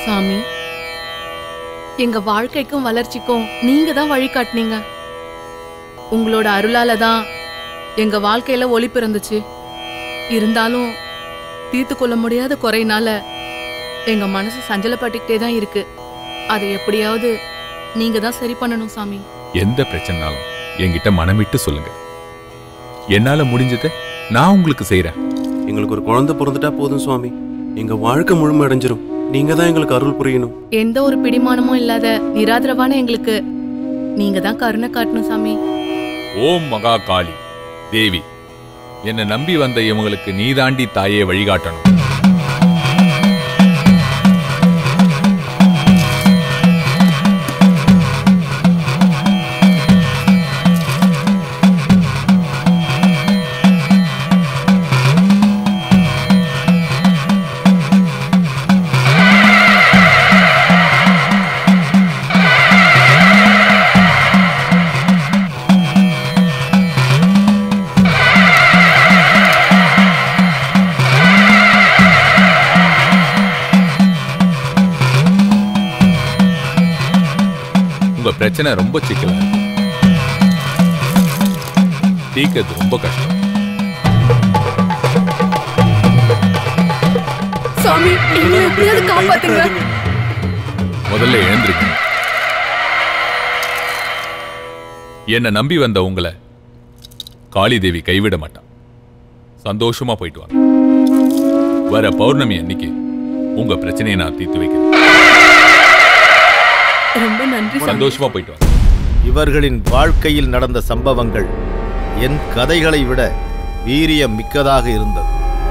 சாமி, எங்க வாழ்க்கைக்கும் வளர்ச்சிக்கும் நீங்க தான் வழிகாட்டினீங்க. உங்களோட அருளால தான் எங்க வாழ்க்கையில ஒளி பிறந்துச்சு. இருந்தாலும் தீர்த்து கொள்ள முடியாத குறையினால எங்க மனசு சஞ்சலப்பட்டுக்கிட்டே தான் இருக்கு. அதை எப்படியாவது நீங்க தான் சரி பண்ணணும் சாமி. எந்த பிரச்சனைனாலும் என்கிட்ட மனமிட்டு சொல்லுங்க. என்னால முடிஞ்சதை நான் உங்களுக்கு செய்யறேன். எங்களுக்கு ஒரு குழந்தை பிறந்துட்டா போதும் சுவாமி. எங்க வாழ்க்கை முழுமை அடைஞ்சிரும். நீங்க தான் எங்களுக்கு அருள் புரியணும். எந்த ஒரு பிடிமானமும் இல்லாத நிராதரவான எங்களுக்கு நீங்க தான் கருணை காட்டணும் சாமி. ஓம் மகா காளி தேவி, என்னை நம்பி வந்த இவங்களுக்கு நீதாண்டி தாயே வழிகாட்டணும். பிரச்சனை ரொம்ப சிக்கலா இருக்கு. தீர்க்கிறது ரொம்ப கஷ்டம். சாமி, எங்களை எப்படியாவது காப்பாத்துங்க. முதல்ல எழுந்திருக்க. என்ன நம்பி வந்த உங்களை காளி தேவி கைவிட மாட்டான். சந்தோஷமா போயிட்டு வாங்க. வர பௌர்ணமி அன்னைக்கு உங்க பிரச்சனையை நான் தீர்த்து வைக்கிறேன். ரொம்ப நன்றி. சந்தோஷமா போயிட்டு வாங்க. இவர்களின் வாழ்க்கையில் நடந்த சம்பவங்கள் என் கதைகளை விட வீரியம் மிக்கதாக இருந்தது.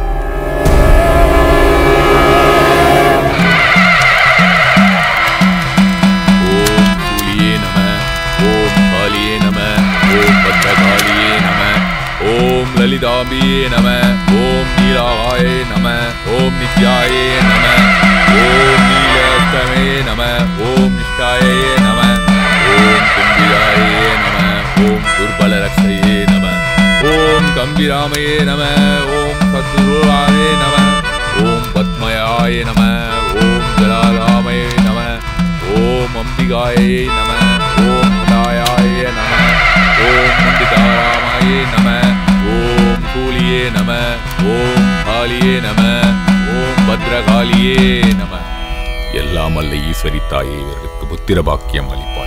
ஓம் சூலியே நம, ஓம் காளியே நம, ஓம் பத்ரகாளியே நம, ஓம் லலிதாம்பியே நம, ஓம் நீலாகாயே நம, ஓம் நித்யாயே நம, ஓம் நீலஸ்தமே நம, ஓம் நிஷ்டாயே நம, ஓம் கும்பிராயே நம, ஓம் துர்பலரக்ஷயே நம, ஓம் கம்பிராமயே நம, ஓம் சத்ருராயே நம, ஓம் பத்மயாயே நம, ஓம் ஜலாராமயே நம, ஓம் அம்பிகாயே நம, ஓம் ஹதாயாயே நம, ஓம் முண்டிதாராமாயே நம, ஓம் சூலியே நம, ஓம் காளியே நம, ஓம் பத்ரகாளியே நம. எல்லாம் அல்ல ஈஸ்வரி தாயே இவர்களுக்கு புத்திர பாக்கியம் அளிப்பாய்.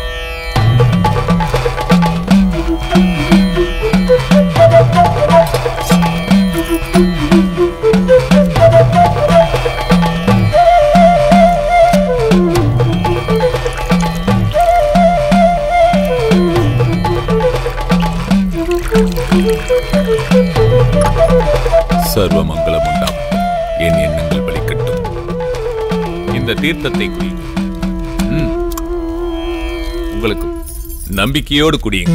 சர்வ மங்களம் உண்டாகும். என் எண்ணங்கள் பலிக்கட்டும். இந்த தீர்த்தத்தை குடியுங்க. உங்களுக்கு நம்பிக்கையோடு குடியுங்க.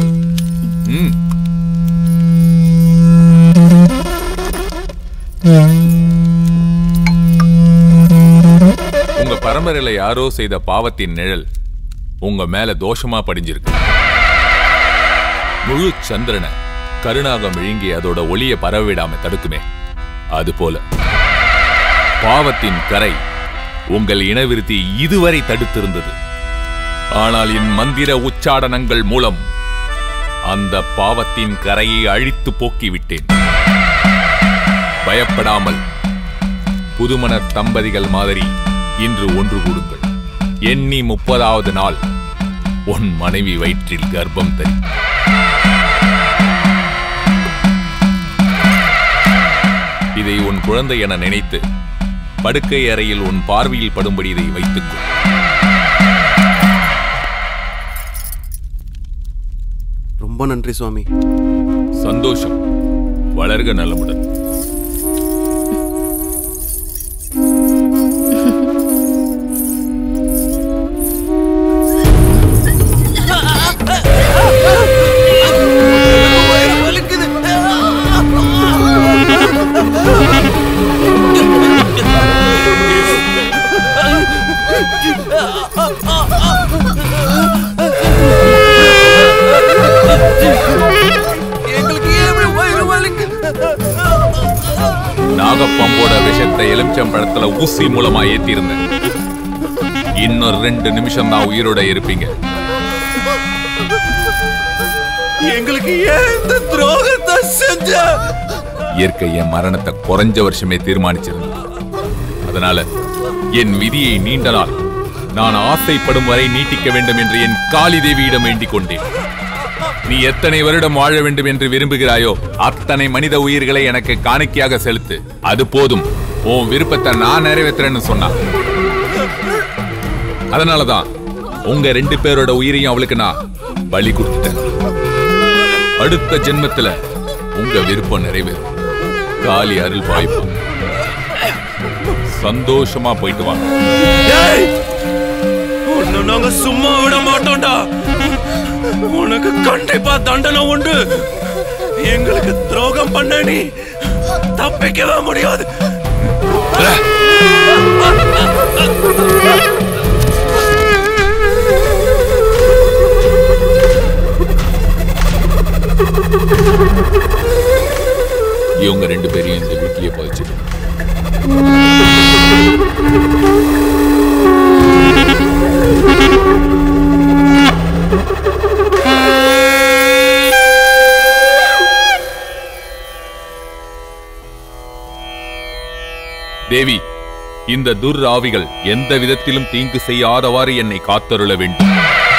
உங்க பரம்பரையில யாரோ செய்த பாவத்தின் நிழல் உங்க மேல தோஷமா படிஞ்சிருக்கு. முழு சந்திரனை கருணாகம் விழுங்கி அதோட ஒளிய பரவிடாம தடுக்குமே, அதுபோல பாவத்தின் கரை உங்கள் இனவிருத்தி இதுவரை தடுத்திருந்தது. ஆனால் என் மந்திர உச்சாடனங்கள் மூலம் அந்த பாவத்தின் கரையை அழித்து போக்கிவிட்டேன். பயப்படாமல் புதுமண தம்பதிகள் மாதிரி இன்று ஒன்று கூடுங்கள். எண்ணி 30வது நாள் உன் மனைவி வயிற்றில் கர்ப்பம் தரி. இதை உன் குழந்தை என நினைத்து படுக்கை அறையில் உன் பார்வையில் படும்படி இதை வைத்துக்கொள். ரொம்ப நன்றி சுவாமி. சந்தோஷம். வளர்க நலமுடன். நாகப்பம்போட விஷத்தை எலுமிச்சம்பழத்துல ஊசி மூலமா ஏத்திருந்தேன். இன்னும் 2 நிமிஷம் தான் உயிரோட இருப்பீங்க. எங்களுக்கு எந்த துரோகத்தை செஞ்ச? இயற்கை என் மரணத்தை குறைஞ்ச வருஷமே தீர்மானிச்சிருந்தது. அதனால என் விதியை நீண்ட நாள் நான் ஆசைப்படும் வரை நீட்டிக்க வேண்டும் என்று என் காளி தேவியிடம் வேண்டிக் கொண்டேன். நீ எத்தனை வருடம் வாழ வேண்டும் என்று விரும்புகிறாயோ அத்தனை மனித உயிர்களை எனக்கு காணிக்கையாக செலுத்து. அது போதும், உன் விருப்பத்தை நான் நிறைவேற்றுறேன்னு சொன்னா. அதனாலதான் உங்க 2 பேரோட உயிரையும் அவளுக்கு நான் பலி கொடுத்துட்டேன். அடுத்த ஜென்மத்துல உங்க விருப்பம் நிறைவேறும். காளி அருள் வாய்ப்பு. சந்தோஷமா போயிட்டு வாங்க. நாங்க சும்மா விட மாட்டோம்டா. உனக்கு கண்டிப்பா தண்டனை உண்டு. எங்களுக்கு துரோகம் பண்ண நீ தப்பிக்கவே முடியாது. இவங்க 2 பேரையும் இந்த வீட்டிலேயே போயிடுச்சு. தேவி, இந்த துர்ராவிகள் எந்த விதத்திலும் தீங்கு செய்யாதவாறு என்னை காத்தருள வேண்டும்.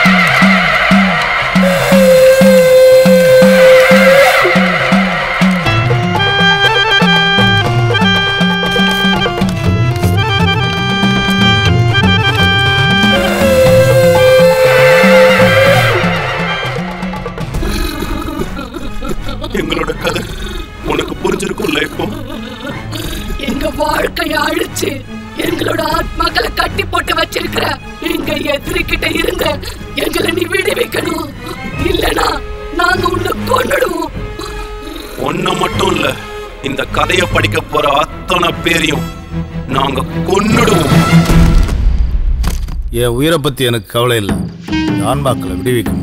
எங்களோட கதை உனக்கு புரிஞ்சிருக்கும்ல? இப்போ எங்க வாழ்க்கைய அழிச்சு எங்களோட ஆத்மாக்களை கட்டி போட்டு வச்சிருக்கிற எங்க எதிரிக்கிட்ட இருந்த எங்களை நீ விடுவிக்கணும். இல்லனா நாங்க உன்னை கொன்னுடுவோம். ஒன்ன மட்டும் இல்ல, இந்த கதையை படிக்க போற அத்தனை பேரையும் நாங்க கொன்னுடுவோம். என் உயிரை பத்தி எனக்கு கவலை இல்லை. ஆன்மாக்களை விடுவிக்கணும்.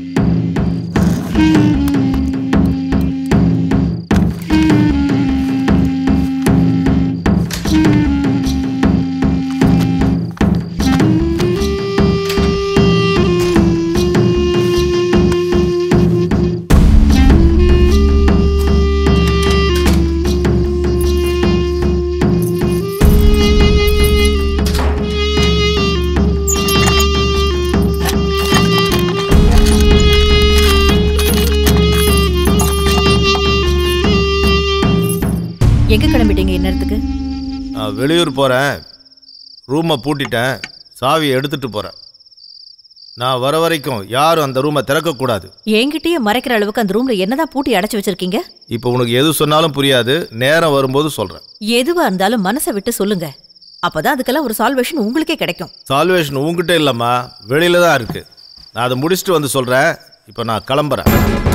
எங்க கிளம்பிட்டீங்க? என்னத்துக்கு? நான் வெளியூர் போகிறேன். ரூமை பூட்டிட்டேன். சாவியை எடுத்துட்டு போகிறேன். நான் வர வரைக்கும் யாரும் அந்த ரூமை திறக்கக்கூடாது. என்கிட்டயே மறைக்கிற அளவுக்கு அந்த ரூம்ல என்னதான் பூட்டி அடைச்சு வச்சிருக்கீங்க? இப்போ உனக்கு எது சொன்னாலும் புரியாது. நேரம் வரும்போது சொல்கிறேன். எதுவா இருந்தாலும் மனசை விட்டு சொல்லுங்க. அப்பதான் அதுக்கெல்லாம் ஒரு சால்வேஷன் உங்களுக்கே கிடைக்கும். சால்வேஷன் உங்ககிட்ட இல்லைம்மா, வெளியில தான் இருக்கு. நான் அதை முடிச்சுட்டு வந்து சொல்கிறேன். இப்போ நான் கிளம்புறேன்.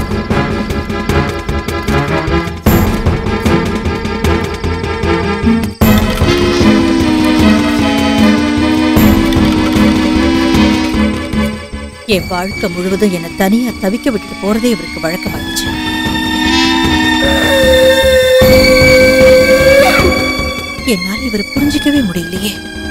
என் வாழ்க்கை முழுவதும் என்னை தனியா தவிக்க விட்டுட்டு போறதே இவருக்கு வழக்கமாயிடுச்சு. என்னால இவரை புரிஞ்சிக்கவே முடியலையே.